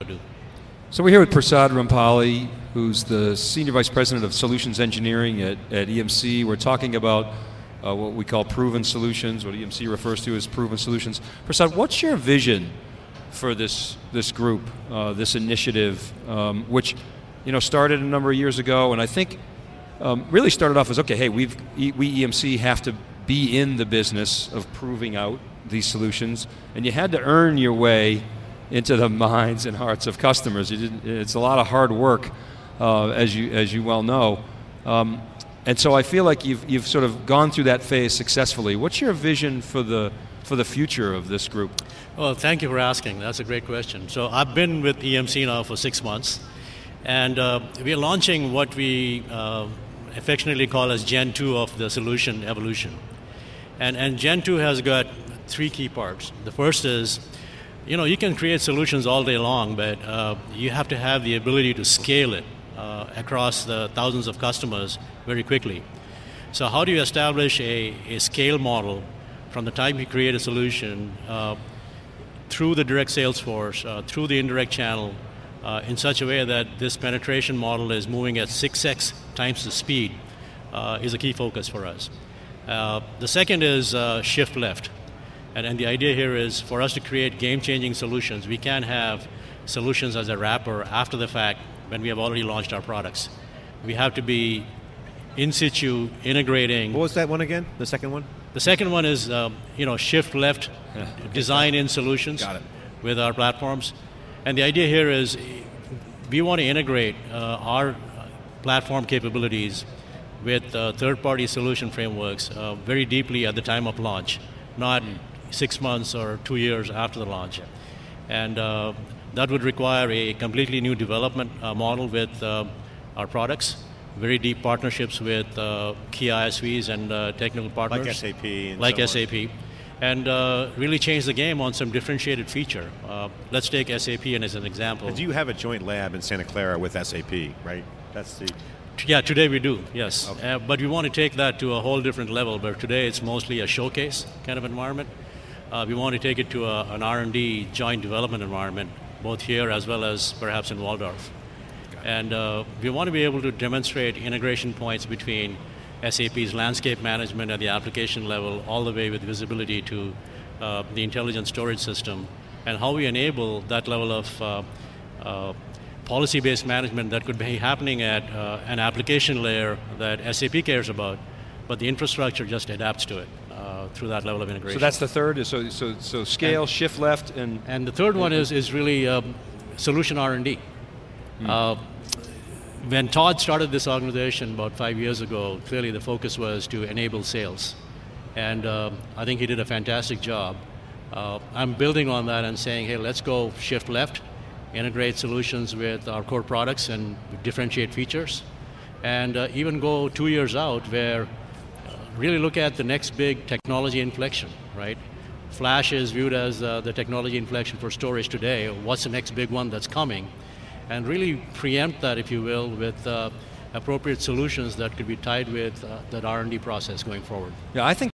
do. So we're here with Prasad Rampali, who's the Senior Vice President of Solutions Engineering at EMC. We're talking about what we call proven solutions, what EMC refers to as proven solutions. Prasad, what's your vision for this group, this initiative, which started a number of years ago, and I think really started off as, okay, hey, we EMC have to be in the business of proving out these solutions, and you had to earn your way into the minds and hearts of customers. It's a lot of hard work, as you well know. And so I feel like you've sort of gone through that phase successfully. What's your vision for the future of this group? Well, thank you for asking. That's a great question. So I've been with EMC now for 6 months, and we're launching what we affectionately call as Gen 2 of the solution evolution. And Gen 2 has got 3 key parts. The first is, you can create solutions all day long, but you have to have the ability to scale it across the thousands of customers very quickly. So how do you establish a scale model from the time you create a solution through the direct sales force, through the indirect channel, in such a way that this penetration model is moving at 6x times the speed is a key focus for us. The second is shift left. And the idea here is for us to create game-changing solutions. We can't have solutions as a wrapper after the fact when we have already launched our products. We have to be in situ integrating. What was that one again? The second one? The second one is shift left, design in solutions with our platforms. And the idea here is we want to integrate our platform capabilities with third-party solution frameworks very deeply at the time of launch, not 6 months or 2 years after the launch. And that would require a completely new development model with our products, very deep partnerships with key ISVs and technical partners. Like SAP. And like so SAP. And really change the game on some differentiated feature. Let's take SAP as an example. And do you have a joint lab in Santa Clara with SAP, right? That's the... Yeah, today we do, yes. Okay. But we want to take that to a whole different level, but today it's mostly a showcase kind of environment. We want to take it to an R&D joint development environment, both here as well as perhaps in Waldorf. And we want to be able to demonstrate integration points between SAP's landscape management at the application level, all the way with visibility to the intelligent storage system, and how we enable that level of policy-based management that could be happening at an application layer that SAP cares about, but the infrastructure just adapts to it through that level of integration. So that's the third. So scale, shift left, and the third one is really solution R&D. When Todd started this organization about 5 years ago, clearly the focus was to enable sales, and I think he did a fantastic job. I'm building on that and saying, hey, let's go shift left, integrate solutions with our core products and differentiate features, and even go 2 years out where really look at the next big technology inflection, right? Flash is viewed as the technology inflection for storage today. What's the next big one that's coming? And really preempt that, if you will, with appropriate solutions that could be tied with that R&D process going forward. yeah, I think